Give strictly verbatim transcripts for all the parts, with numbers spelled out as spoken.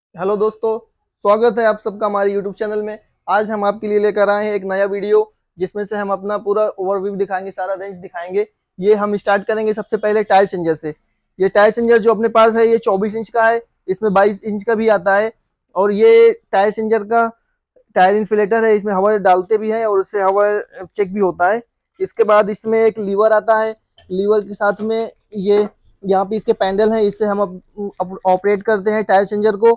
Hello दोस्तों, स्वागत है आप सबका हमारे यूट्यूब चैनल में। आज हम आपके लिए लेकर आए हैं एक नया वीडियो जिसमें से हम अपना पूरा ओवरव्यू दिखाएंगे, सारा रेंज दिखाएंगे। ये हम स्टार्ट करेंगे सबसे पहले टायर चेंजर से। ये टायर चेंजर जो अपने पास है ये चौबीस इंच का है, इसमें बाईस इंच का भी आता है। और ये टायर चेंजर का टायर इन्फ्लेटर है, इसमें हवा डालते भी हैं और उससे हवा चेक भी होता है। इसके बाद इसमें एक लीवर आता है, लीवर के साथ में ये यहाँ पे इसके पैडल हैं, इससे हम अब ऑपरेट करते हैं टायर चेंजर को।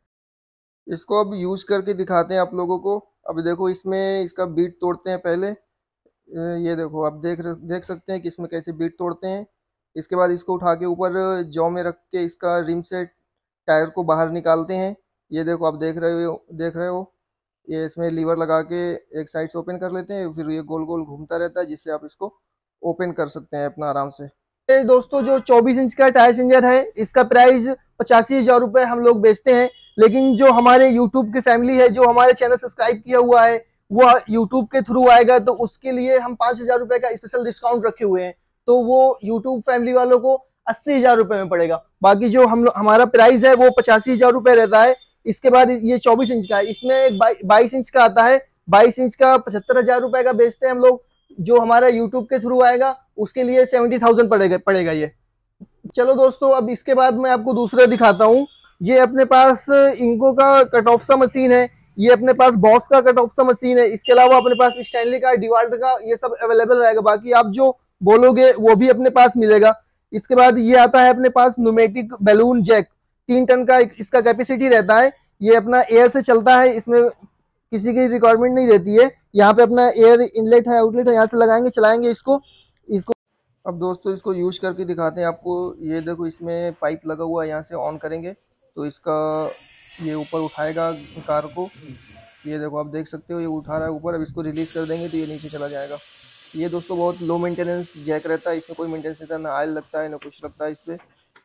इसको अब यूज करके दिखाते हैं आप लोगों को। अब देखो इसमें इसका बीट तोड़ते हैं पहले। अ, ये देखो आप देख देख सकते हैं कि इसमें कैसे बीट तोड़ते हैं। इसके बाद इसको उठा के ऊपर जौ में रख के इसका रिम से टायर को बाहर निकालते हैं। ये देखो आप देख रहे हो देख रहे हो ये इसमें लीवर लगा के एक साइड से ओपन कर लेते हैं, फिर ये गोल गोल घूमता रहता है जिससे आप इसको ओपन कर सकते हैं अपना आराम से। ये दोस्तों जो चौबीस इंच का टायर चेंजर है इसका प्राइस पचासी हजार रुपये हम लोग बेचते हैं। लेकिन जो हमारे यूट्यूब की फैमिली है, जो हमारे चैनल सब्सक्राइब किया हुआ है, वो यूट्यूब के थ्रू आएगा तो उसके लिए हम पांच हजार रुपए का स्पेशल डिस्काउंट रखे हुए हैं। तो वो यूट्यूब फैमिली वालों को अस्सी हजार रुपए में पड़ेगा। बाकी जो हम हमारा प्राइस है वो पचासी हजार रुपए रहता है। इसके बाद ये चौबीस इंच का है, इसमें एक बाईस इंच का आता है। बाईस इंच का पचहत्तर हजार रुपए का बेचते हैं हम लोग। जो हमारा यूट्यूब के थ्रू आएगा उसके लिए सेवेंटी थाउजेंड पड़ेगा पड़ेगा ये। चलो दोस्तों, अब इसके बाद मैं आपको दूसरा दिखाता हूँ। ये अपने पास इंको का कट ऑफ सा मशीन है, ये अपने पास बॉस का कट ऑफ सा मशीन है। इसके अलावा अपने पास स्टैनली का, डिवाल्ट का, ये सब अवेलेबल रहेगा। बाकी आप जो बोलोगे वो भी अपने पास मिलेगा। इसके बाद ये आता है अपने पास न्यूमेटिक बैलून जैक, तीन टन का इसका कैपेसिटी रहता है। ये अपना एयर से चलता है, इसमें किसी की रिक्वायरमेंट नहीं रहती है। यहाँ पे अपना एयर इनलेट है, आउटलेट है, यहाँ से लगाएंगे, चलाएंगे इसको इसको अब दोस्तों इसको यूज करके दिखाते हैं आपको। ये देखो इसमें पाइप लगा हुआ है, यहाँ से ऑन करेंगे तो इसका ये ऊपर उठाएगा कार को। ये देखो आप देख सकते हो ये उठा रहा है ऊपर। अब इसको रिलीज कर देंगे तो ये नीचे चला जाएगा। ये दोस्तों बहुत लो मेंटेनेंस जैक रहता है, इसमें कोई मेंटेनेंस रहता है ना, ऑयल लगता है ना कुछ लगता है इस पे।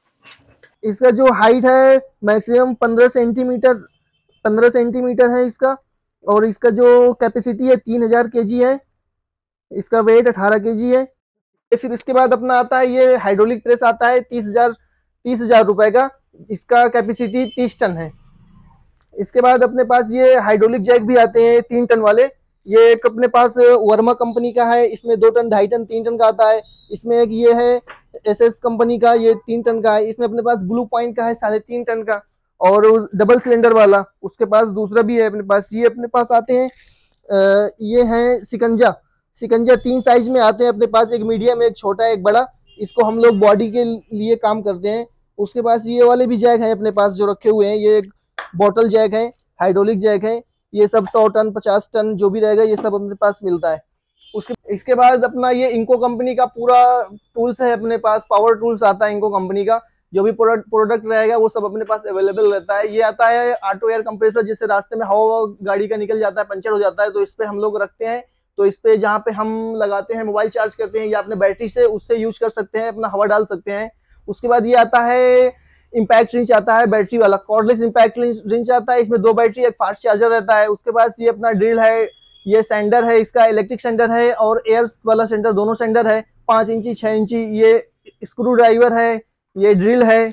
इसका जो हाइट है मैक्सिमम पंद्रह सेंटीमीटर पंद्रह सेंटीमीटर है इसका। और इसका जो कैपेसिटी है तीन हजार के जी है। इसका वेट अठारह के जी है। फिर इसके बाद अपना आता है ये हाइड्रोलिक प्रेस आता है, तीस हजार तीस हजार रुपए का। इसका कैपेसिटी तीस टन है। इसके बाद अपने पास ये हाइड्रोलिक जैक भी आते हैं तीन टन वाले। ये एक अपने पास वर्मा कंपनी का है, इसमें दो टन, ढाई टन, तीन टन का आता है। इसमें एक ये है एस एस कंपनी का, ये तीन टन का है। इसमें अपने पास ब्लू पॉइंट का है साढ़े तीन टन का, और डबल सिलेंडर वाला उसके पास दूसरा भी है अपने पास। ये अपने पास आते हैं आ, ये है सिकंजा सिकंजा तीन साइज में आते हैं अपने पास, एक मीडियम, एक छोटा, एक बड़ा। इसको हम लोग बॉडी के लिए काम करते हैं। उसके पास ये वाले भी जैक हैं अपने पास जो रखे हुए हैं। ये एक बॉटल जैक है, हाइड्रोलिक जैक है। ये सब सौ टन, पचास टन जो भी रहेगा ये सब अपने पास मिलता है। उसके इसके बाद अपना ये इंको कंपनी का पूरा टूल्स है अपने पास, पावर टूल्स आता है इंको कंपनी का। जो भी प्रोडक्ट प्रोडक्ट रहेगा वो सब अपने पास अवेलेबल रहता है। ये आता है ऑटो एयर कंप्रेसर, जैसे रास्ते में हवा गाड़ी का निकल जाता है, पंचर हो जाता है तो इस पे हम लोग रखते हैं। तो इस पे जहाँ पे हम लगाते हैं, मोबाइल चार्ज करते हैं या अपने बैटरी से उससे यूज कर सकते हैं, अपना हवा डाल सकते हैं। उसके बाद ये आता है इम्पैक्ट रिंच आता है, बैटरी वाला कॉर्डलेस इम्पैक्ट रिंच आता है। इसमें दो बैटरी, एक फास्ट चार्जर रहता है। उसके बाद ये अपना ड्रिल है, ये सेंडर है, इसका इलेक्ट्रिक सेंडर है और एयर वाला सेंडर, दोनों सेंडर है। पांच इंची, छह इंची। ये स्क्रू ड्राइवर है, ये ड्रिल है।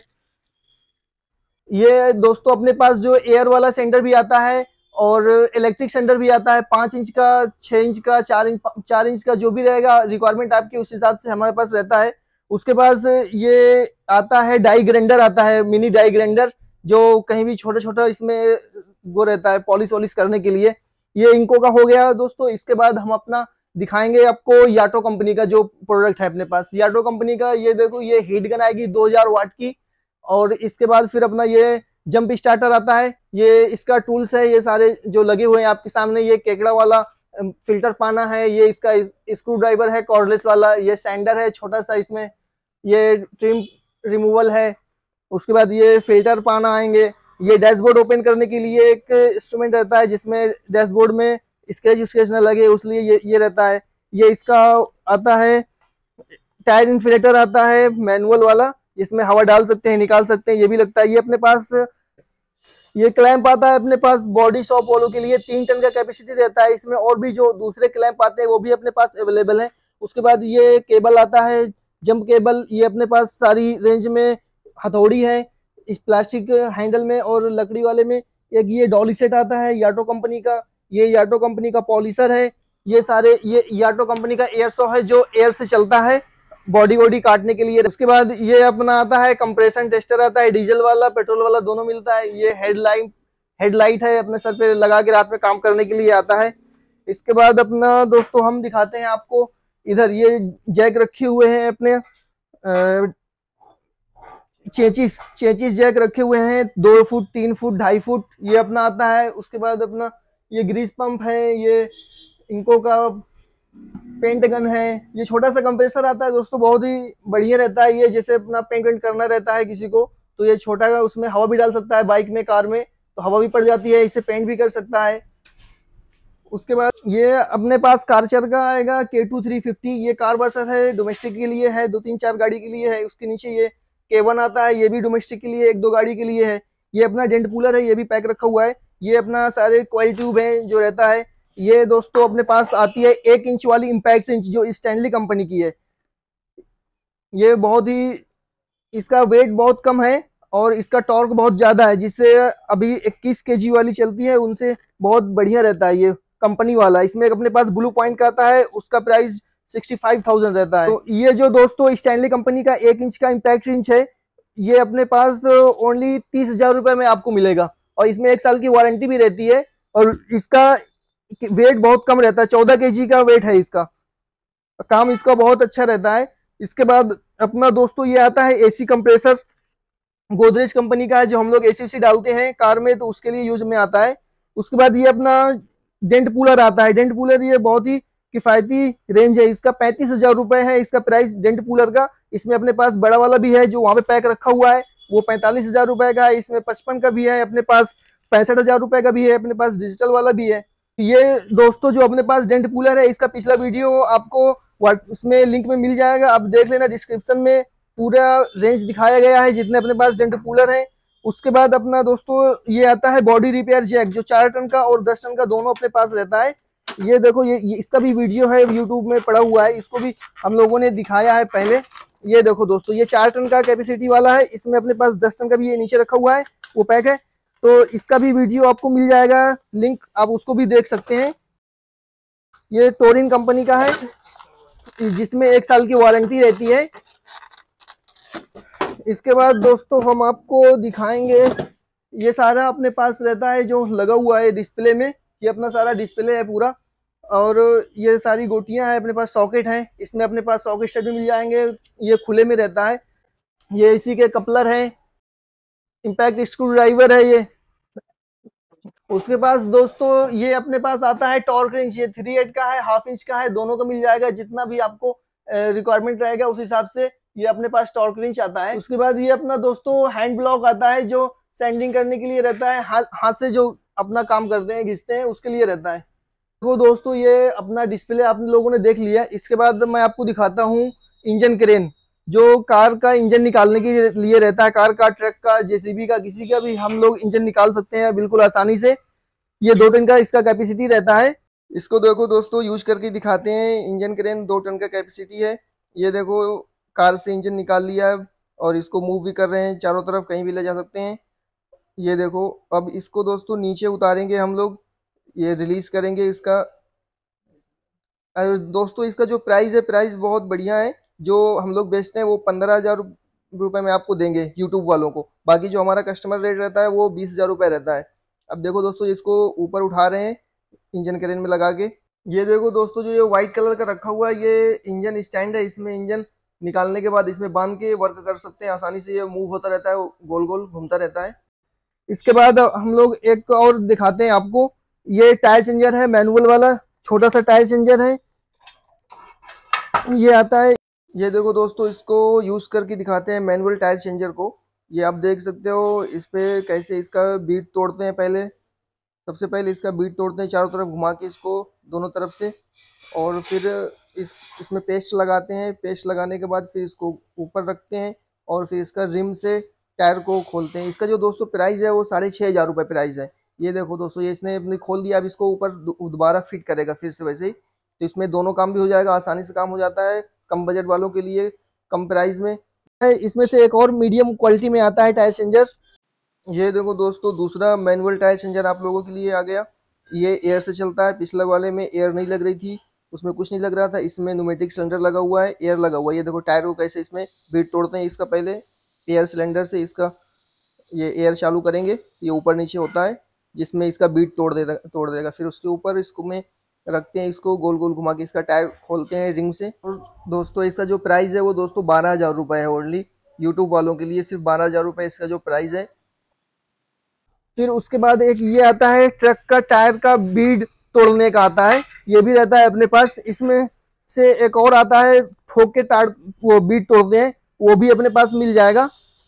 ये दोस्तों अपने पास जो एयर वाला सेंडर भी आता है और इलेक्ट्रिक सेंडर भी आता है, पांच इंच का, छह इंच का, चार इंच चार इंच का, जो भी रहेगा रिक्वायरमेंट आपकी उस हिसाब से हमारे पास रहता है। उसके पास ये आता है डाई ग्राइंडर आता है, मिनी डाई ग्राइंडर, जो कहीं भी छोटा छोटा इसमें वो रहता है पॉलिश वॉलिश करने के लिए। ये इंको का हो गया दोस्तों। इसके बाद हम अपना दिखाएंगे आपको याटो कंपनी का जो प्रोडक्ट है अपने पास। याटो कंपनी का ये देखो, ये हीट गन आएगी दो हजार वाट की। और इसके बाद फिर अपना ये जंप स्टार्टर आता है, ये इसका टूल्स है, ये सारे जो लगे हुए हैं आपके सामने। ये केकड़ा वाला फिल्टर पाना है, ये इसका स्क्रू ड्राइवर है कॉर्डलेस वाला, ये सैंडर है छोटा सा, इसमें ये ट्रिम रिमूवल है। उसके बाद ये फिल्टर पाना आएंगे। ये डैशबोर्ड ओपन करने के लिए एक इंस्ट्रूमेंट रहता है जिसमें डैशबोर्ड में स्केच स्केच न लगे, उसलिए ये ये रहता है। ये इसका आता है टायर इन्फ्लेटर आता है मैनुअल वाला, जिसमें हवा डाल सकते हैं, निकाल सकते हैं, ये भी लगता है। ये अपने पास ये क्लैंप आता है अपने पास बॉडी शॉप वालों के लिए, तीन टन का कैपेसिटी रहता है इसमें। और भी जो दूसरे क्लैंप आते हैं वो भी अपने पास अवेलेबल है। उसके बाद ये केबल आता है जंप केबल, ये अपने पास सारी रेंज में हथौड़ी है। इस प्लास्टिक हैंडल में और लकड़ी वाले में। एक ये डॉली सेट आता है याटो कंपनी का, ये याटो कंपनी का पॉलिशर है। ये सारे ये याटो कंपनी का एयर सॉ है जो एयर से चलता है बॉडी वॉडी काटने के लिए। उसके बाद ये अपना आता है कंप्रेशन टेस्टर आता है, डीजल वाला पेट्रोल वाला दोनों मिलता है। ये हेडलाइट हेडलाइट है, अपने सर पे लगा के रात में काम करने के लिए आता है। इसके बाद अपना दोस्तों हम दिखाते हैं आपको, इधर ये जैक रखे हुए हैं अपने चेचिस चेचिस जैक रखे हुए हैं, दो फुट तीन फुट ढाई फुट ये अपना आता है। उसके बाद अपना ये ग्रीस पंप है, ये इनको का पेंट गन है। ये छोटा सा कंप्रेसर आता है दोस्तों, बहुत ही बढ़िया रहता है। ये जैसे अपना पेंट वेंट करना रहता है किसी को, तो ये छोटा का उसमें हवा भी डाल सकता है, बाइक में कार में तो हवा भी पड़ जाती है, इससे पेंट भी कर सकता है। उसके बाद ये अपने पास कारचर का आएगा के टू थ्री फिफ्टी, ये कार वर्सर है, डोमेस्टिक के लिए है, दो तीन चार गाड़ी के लिए है। उसके नीचे ये के वन आता है, ये भी डोमेस्टिक के लिए एक दो गाड़ी के लिए है। ये अपना डेंट कूलर है, ये भी पैक रखा हुआ है। ये अपना सारे कॉइल ट्यूब है जो रहता है। ये दोस्तों अपने पास आती है एक इंच वाली इम्पैक्ट इंच जो स्टैनली कंपनी की है। ये बहुत ही, इसका वेट बहुत कम है और इसका टॉर्क बहुत ज्यादा है, जिससे अभी इक्कीस केजी वाली चलती है उनसे बहुत बढ़िया रहता है ये कंपनी वाला। इसमें एक अपने पास ब्लू पॉइंट का आता है, उसका प्राइस सिक्सटी फाइव थाउजेंड रहता है। तो ये जो दोस्तों स्टैनली कंपनी का एक इंच का इम्पैक्ट इंच है, ये अपने पास ओनली तीस हजार रुपए में आपको मिलेगा और इसमें एक साल की वारंटी भी रहती है। और इसका वेट बहुत कम रहता है, चौदह केजी का वेट है इसका, काम इसका बहुत अच्छा रहता है। इसके बाद अपना दोस्तों ये आता है एसी कंप्रेसर, गोदरेज कंपनी का है, जो हम लोग एसी सी डालते हैं कार में तो उसके लिए यूज में आता है। उसके बाद ये अपना डेंट कूलर आता है, डेंट कूलर ये बहुत ही किफायती रेंज है, इसका पैंतीस हजार रुपए है इसका प्राइस डेंट कूलर का। इसमें अपने पास बड़ा वाला भी है जो वहां पे पैक रखा हुआ है, वो पैंतालीस हजार रुपए का है। इसमें पचपन का भी है अपने पास, पैंसठ हजार रुपए का भी है अपने पास, डिजिटल वाला भी है। ये दोस्तों जो अपने पास डेंट कूलर है, इसका पिछला वीडियो आपको उसमें लिंक में मिल जाएगा, आप देख लेना। डिस्क्रिप्शन में पूरा रेंज दिखाया गया है जितने अपने पास डेंट कूलर है। उसके बाद अपना दोस्तों ये आता है बॉडी रिपेयर जैक, जो चार टन का और दस टन का दोनों अपने पास रहता है। ये देखो ये, ये इसका भी वीडियो है यूट्यूब में पड़ा हुआ है, इसको भी हम लोगों ने दिखाया है पहले। ये देखो दोस्तों ये चार टन का कैपेसिटी वाला है, इसमें अपने पास दस टन का भी ये नीचे रखा हुआ है, वो पैक है। तो इसका भी वीडियो आपको मिल जाएगा, लिंक आप उसको भी देख सकते हैं। ये टोरिन कंपनी का है, जिसमें एक साल की वारंटी रहती है। इसके बाद दोस्तों हम आपको दिखाएंगे, ये सारा अपने पास रहता है जो लगा हुआ है डिस्प्ले में, ये अपना सारा डिस्प्ले है पूरा। और ये सारी गोटियां हैं अपने पास, सॉकेट हैं, इसमें अपने पास सॉकेट सेट भी मिल जाएंगे, ये खुले में रहता है। ये इसी के कपलर है, इम्पैक्ट स्क्रू ड्राइवर है ये। उसके पास दोस्तों ये अपने पास आता है टॉर्क रेंच, ये थ्री एट का है, हाफ इंच का है, दोनों का मिल जाएगा। जितना भी आपको रिक्वायरमेंट रहेगा उस हिसाब से ये अपने पास टॉर्क रेंच आता है। उसके बाद ये अपना दोस्तों हैंड ब्लॉक आता है, जो सैंडिंग करने के लिए रहता है, हाथ हाथ से जो अपना काम करते हैं घिसते हैं उसके लिए रहता है। तो दोस्तों ये अपना डिस्प्ले आप लोगों ने देख लिया। इसके बाद मैं आपको दिखाता हूँ इंजन क्रेन, जो कार का इंजन निकालने के लिए रहता है, कार का, ट्रक का, जेसीबी का, किसी का भी हम लोग इंजन निकाल सकते हैं बिल्कुल आसानी से। ये दो टन का इसका कैपेसिटी रहता है। इसको देखो दोस्तों यूज करके दिखाते हैं। इंजन क्रेन दो टन का कैपेसिटी है। ये देखो कार से इंजन निकाल लिया है और इसको मूव भी कर रहे हैं, चारों तरफ कहीं भी ले जा सकते हैं। ये देखो अब इसको दोस्तों नीचे उतारेंगे हम लोग, ये रिलीज करेंगे इसका। और दोस्तों इसका जो प्राइस है, प्राइस बहुत बढ़िया है। जो हम लोग बेचते हैं वो पंद्रह हजार रुपये में आपको देंगे यूट्यूब वालों को, बाकी जो हमारा कस्टमर रेट रहता है वो बीस हजार रुपये रहता है। अब देखो दोस्तों इसको ऊपर उठा रहे हैं इंजन क्रेन में लगा के। ये देखो दोस्तों जो ये व्हाइट कलर का रखा हुआ है ये इंजन स्टैंड है, इसमें इंजन निकालने के बाद इसमें बांध के वर्क कर सकते हैं आसानी से। ये मूव होता रहता है, गोल गोल घूमता रहता है। इसके बाद हम लोग एक और दिखाते हैं आपको, ये टायर चेंजर है, मैनुअल वाला छोटा सा टायर चेंजर है, ये आता है। ये देखो दोस्तों इसको यूज करके दिखाते हैं मैनुअल टायर चेंजर को। ये आप देख सकते हो इस पे कैसे इसका बीट तोड़ते हैं। पहले सबसे पहले इसका बीट तोड़ते हैं चारों तरफ घुमा के इसको दोनों तरफ से, और फिर इस इसमें पेस्ट लगाते हैं। पेस्ट लगाने के बाद फिर इसको ऊपर रखते हैं और फिर इसका रिम से टायर को खोलते हैं। इसका जो दोस्तों प्राइस है वो साढ़े छः हज़ार रुपये प्राइस है। ये देखो दोस्तों ये इसने अपने खोल दिया, अब इसको ऊपर दोबारा फिट करेगा फिर से वैसे ही। तो इसमें दोनों काम भी हो जाएगा, आसानी से काम हो जाता है कम बजट वालों के लिए, कम प्राइस में। इसमें से एक और मीडियम क्वालिटी में आता है टायर चेंजर, ये देखो दोस्तों, दूसरा मैनुअल टायर चेंजर आप लोगों के लिए आ गया। ये एयर से चलता है। पिछले वाले में एयर नहीं लग रही थी, उसमें कुछ नहीं लग रहा था। इसमें न्यूमेटिक सिलेंडर लगा हुआ है, एयर लगा हुआ है। ये देखो टायर को कैसे इसमें बीट तोड़ते हैं इसका। पहले एयर सिलेंडर से इसका ये एयर चालू करेंगे, ये ऊपर नीचे होता है जिसमें इसका बीट तोड़ देगा तोड़ देगा फिर उसके ऊपर इसको में रखते हैं, इसको गोल गोल घुमा के इसका टायर खोलते हैं रिंग से। और दोस्तों इसका जो प्राइस है वो दोस्तों बारह हज़ार रुपये है। ओनली यूट्यूब वालों के लिए सिर्फ बारह हज़ार रुपये इसका जो प्राइस है। फिर उसके बाद एक ये आता है ट्रक का टायर का बीड तोड़ने का आता है, ये भी रहता है अपने पास। इसमें से एक और आता है ठोक के टायर वो बीड तोड़ते हैं, वो भी अपने पास मिल जाएगा।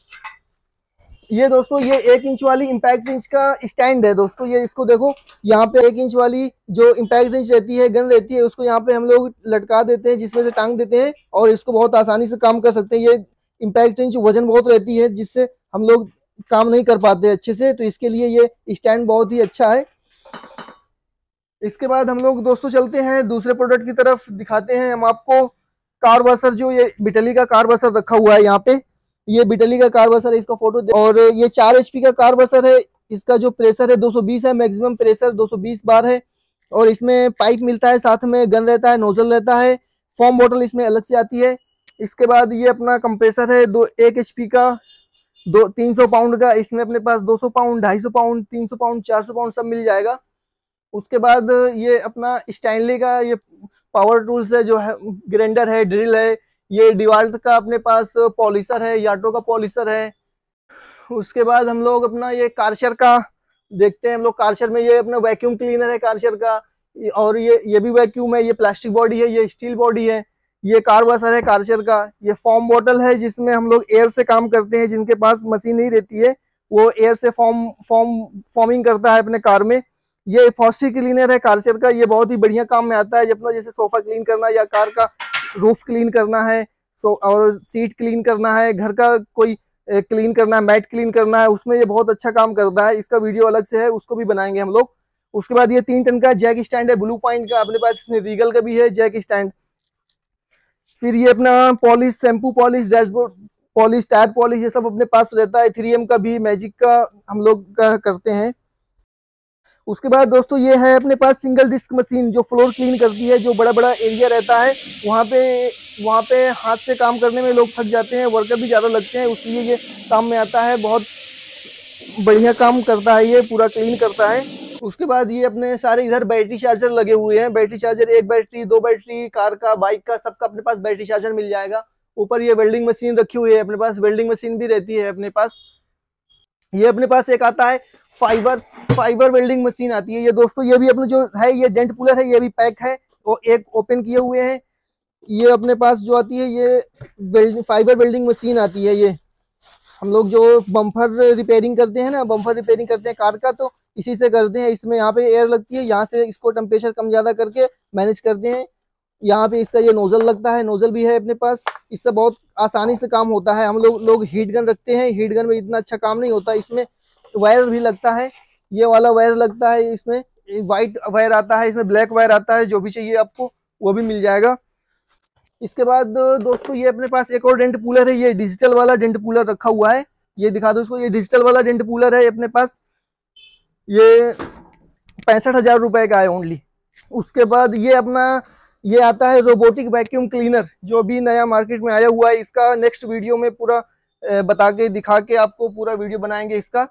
ये दोस्तों ये एक इंच वाली इम्पैक्ट रिंच का स्टैंड है दोस्तों। ये इसको देखो, यहाँ पे एक इंच वाली जो इम्पैक्ट रिंच रहती है, गन रहती है, उसको यहाँ पे हम लोग लटका देते हैं, जिसमें से टांग देते हैं और इसको बहुत आसानी से काम कर सकते हैं। ये इम्पैक्ट रिंच वजन बहुत रहती है, जिससे हम लोग काम नहीं कर पाते अच्छे से, तो इसके लिए ये स्टैंड बहुत ही अच्छा है। इसके बाद हम लोग दोस्तों चलते हैं दूसरे प्रोडक्ट की तरफ, दिखाते हैं हम आपको कार वॉशर। जो ये बिटली का कार वॉशर रखा हुआ है यहाँ पे, ये बिटली का कार वॉशर है, इसका फोटो। और ये चार एचपी का कार वॉशर है। इसका जो प्रेशर है दो सौ बीस है, मैक्सिमम प्रेशर दो सौ बीस बार है। और इसमें पाइप मिलता है, साथ में गन रहता है, नोजल रहता है, फॉर्म बॉटल इसमें अलग से आती है। इसके बाद ये अपना कंप्रेसर है, दो एक एचपी का, दो तीन सौ पाउंड का। इसमें अपने पास दो सौ पाउंड, ढाई सौ पाउंड, तीन सौ पाउंड, चार सौ पाउंड सब मिल जाएगा। उसके बाद ये अपना स्टैनली का ये पावर टूल्स है, जो है ग्राइंडर है, ड्रिल है। ये डिवाल्ट का अपने पास पॉलिशर है, याटो का पॉलिशर है। उसके बाद हम लोग अपना ये कार्शर का देखते हैं। हम लोग कार्शर में ये अपना वैक्यूम क्लीनर है कार्शर का, और ये ये भी वैक्यूम है। ये प्लास्टिक बॉडी है, ये स्टील बॉडी है। ये कार वॉशर है कार्शर का। ये फॉर्म बॉटल है, जिसमें हम लोग एयर से काम करते हैं। जिनके पास मशीन नहीं रहती है वो एयर से फॉर्म फॉर्म फॉर्मिंग करता है अपने कार में। ये फॉस्टी क्लीनर है कार्शर का। ये बहुत ही बढ़िया काम में आता है, जब अपना जैसे सोफा क्लीन करना या कार का रूफ क्लीन करना है, सो और सीट क्लीन करना है, घर का कोई क्लीन करना है, मैट क्लीन करना है, उसमें ये बहुत अच्छा काम करता है। इसका वीडियो अलग से है, उसको भी बनाएंगे हम लोग। उसके बाद ये तीन टन का जैक स्टैंड है, ब्लू पॉइंट का अपने पास। इसमें रीगल का भी है जैक स्टैंड। फिर ये अपना polish, shampoo polish, dashboard polish, tyre polish, ये सब अपने पास रहता है। थ्री एम का भी, मैजिक का हम लोग का करते हैं। उसके बाद दोस्तों ये है अपने पास सिंगल डिस्क मशीन, जो फ्लोर क्लीन करती है। जो बड़ा बड़ा एरिया रहता है वहाँ पे वहाँ पे हाथ से काम करने में लोग थक जाते हैं, वर्कर भी ज़्यादा लगते हैं, उसलिए ये काम में आता है। बहुत बढ़िया काम करता है, ये पूरा क्लीन करता है। उसके बाद ये अपने सारे इधर बैटरी चार्जर लगे हुए हैं। बैटरी चार्जर, एक बैटरी, दो बैटरी, कार का, बाइक का, सबका अपने पास बैटरी चार्जर मिल जाएगा। ऊपर ये वेल्डिंग मशीन रखी हुई है अपने पास, वेल्डिंग मशीन भी रहती है अपने पास। ये अपने पास एक आता है फाइबर फाइबर वेल्डिंग मशीन आती है। ये दोस्तों ये भी अपने जो है, ये डेंट पुलर है, ये भी पैक है और एक ओपन किए हुए हैं। ये अपने पास जो आती है ये वेल्डिंग फाइबर वेल्डिंग मशीन आती है। ये हम लोग जो बम्पर रिपेयरिंग करते हैं ना, बम्पर रिपेयरिंग करते हैं कार का, तो इसी से करते हैं। इसमें यहाँ पे एयर लगती है, यहाँ से इसको टेम्परेचर कम ज्यादा करके मैनेज करते हैं। यहाँ पे इसका ये नोजल लगता है, नोजल भी है अपने पास। इससे बहुत आसानी से काम होता है। हम लोग लोग हीट गन रखते हैं, हीट गन में इतना अच्छा काम नहीं होता। इसमें वायर भी लगता है, ये वाला वायर लगता है। इसमें व्हाइट वायर आता है, इसमें ब्लैक वायर आता है। जो भी चाहिए आपको वो भी मिल जाएगा। इसके बाद दोस्तों ये अपने पास एक और डेंट पूलर है, ये डिजिटल वाला डेंट पूलर रखा हुआ है। ये दिखा दो इसको, ये डिजिटल वाला डेंट पूलर है अपने पास। ये पैंसठ हजार रुपए का है ओनली। उसके बाद ये अपना ये आता है रोबोटिक वैक्यूम क्लीनर, जो भी नया मार्केट में आया हुआ है। इसका नेक्स्ट वीडियो में पूरा बता के दिखा के आपको पूरा वीडियो बनाएंगे इसका।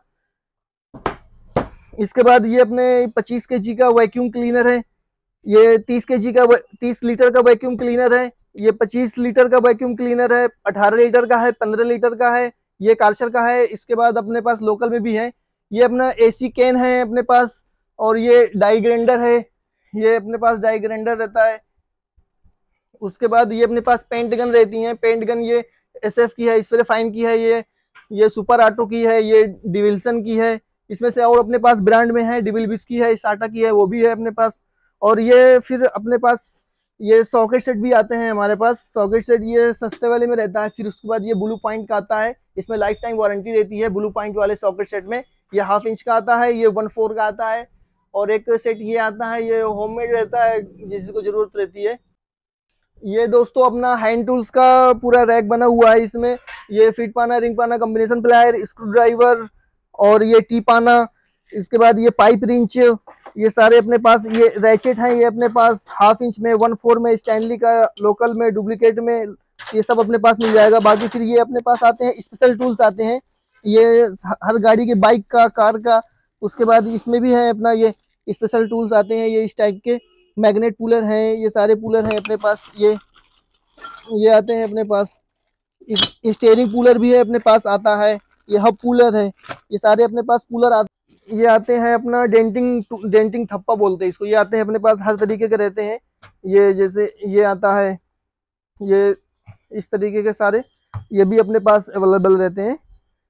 इसके बाद ये अपने पच्चीस के जी का वैक्यूम क्लीनर है। ये तीस के जी का तीस लीटर का वैक्यूम क्लीनर है। ये पच्चीस लीटर का वैक्यूम क्लीनर है, अठारह लीटर का है, पंद्रह लीटर का है, ये कार्शर का है। इसके बाद अपने पास लोकल में भी है। ये अपना एसी कैन है अपने पास, और ये डाई ग्राइंडर है, ये अपने पास डाई ग्राइंडर रहता है। उसके बाद ये अपने पास पेंट गन रहती है। पेंट गन ये एसएफ की है, स्प्रे फाइन की है, ये ये सुपर ऑटो की है, ये डिविल्सन की है। इसमें से और अपने पास ब्रांड में है, डिविलबिस की है, साटा की है, वो भी है अपने पास। और ये फिर अपने पास ये सॉकेट सेट भी आते हैं हमारे पास। सॉकेट सेट ये सस्ते वाले में रहता है। फिर उसके बाद ये ब्लू पॉइंट का आता है, इसमें लाइफ टाइम वारंटी रहती है ब्लू पॉइंट वाले सॉकेट सेट में। ये हाफ इंच का आता है, ये वन फोर का आता है। और एक सेट ये आता है, ये होममेड रहता है, जिसको जरूरत रहती है। ये दोस्तों अपना हैंड टूल्स का पूरा रैक बना हुआ है। इसमें ये फिट पाना, रिंग पाना, कॉम्बिनेशन प्लायर, स्क्रू ड्राइवर और ये टीपाना, इसके बाद ये पाइप रिंच, ये सारे अपने पास, ये रैचेट हैं, ये अपने पास हाफ इंच में, वन फोर में, स्टैनली का, लोकल में, डुप्लीकेट में, ये सब अपने पास मिल जाएगा। बाकी फिर ये अपने पास आते हैं स्पेशल टूल्स आते हैं, ये हर गाड़ी के, बाइक का, कार का। उसके बाद इसमें भी है अपना ये स्पेशल टूल्स आते हैं, ये इस टाइप के मैग्नेट पुलर हैं, ये सारे पुलर हैं अपने पास। ये ये आते हैं अपने पास, स्टीयरिंग पुलर भी है अपने पास आता है, ये हब पुलर है, ये सारे अपने पास पुलर आते। ये आते हैं अपना डेंटिंग डेंटिंग थप्पा बोलते हैं इसको, ये आते हैं अपने पास, हर तरीके के रहते हैं। ये जैसे ये आता है, ये इस तरीके के सारे, ये भी अपने पास अवेलेबल रहते हैं।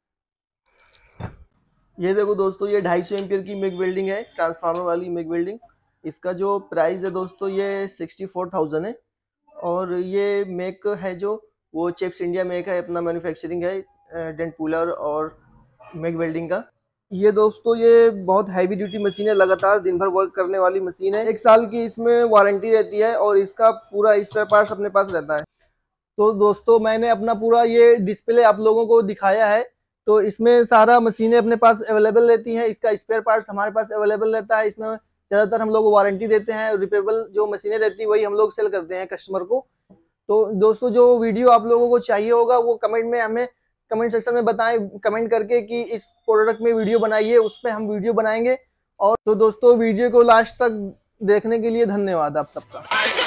ये देखो दोस्तों, ये ढाई सौ एम्पियर की मिग वेल्डिंग है, ट्रांसफार्मर वाली मिग वेल्डिंग। इसका जो प्राइस है दोस्तों, ये सिक्सटी फोर थाउजेंड है। और ये मेक है जो, वो चिप्स इंडिया मेक है, अपना मैन्युफैक्चरिंग है डेंट पुलर और मिग वेल्डिंग का। ये दोस्तों ये बहुत हैवी ड्यूटी मशीन है, लगातार दिन भर वर्क करने वाली मशीन है। एक साल की इसमें वारंटी रहती है और इसका पूरा स्पेयर पार्ट्स अपने पास रहता है। तो दोस्तों मैंने अपना पूरा ये डिस्प्ले आप लोगों को दिखाया है, तो इसमें सारा मशीनें अपने पास अवेलेबल रहती हैं, इसका स्पेयर पार्ट्स हमारे पास अवेलेबल रहता है। इसमें ज़्यादातर हम लोग वारंटी देते हैं, रिपेबल जो मशीनें रहती है वही हम लोग सेल करते हैं कस्टमर को। तो दोस्तों जो वीडियो आप लोगों को चाहिए होगा वो कमेंट में हमें कमेंट सेक्शन में बताएं, कमेंट करके कि इस प्रोडक्ट में वीडियो बनाइए, उस पर हम वीडियो बनाएंगे। और तो दोस्तों वीडियो को लास्ट तक देखने के लिए धन्यवाद आप सबका।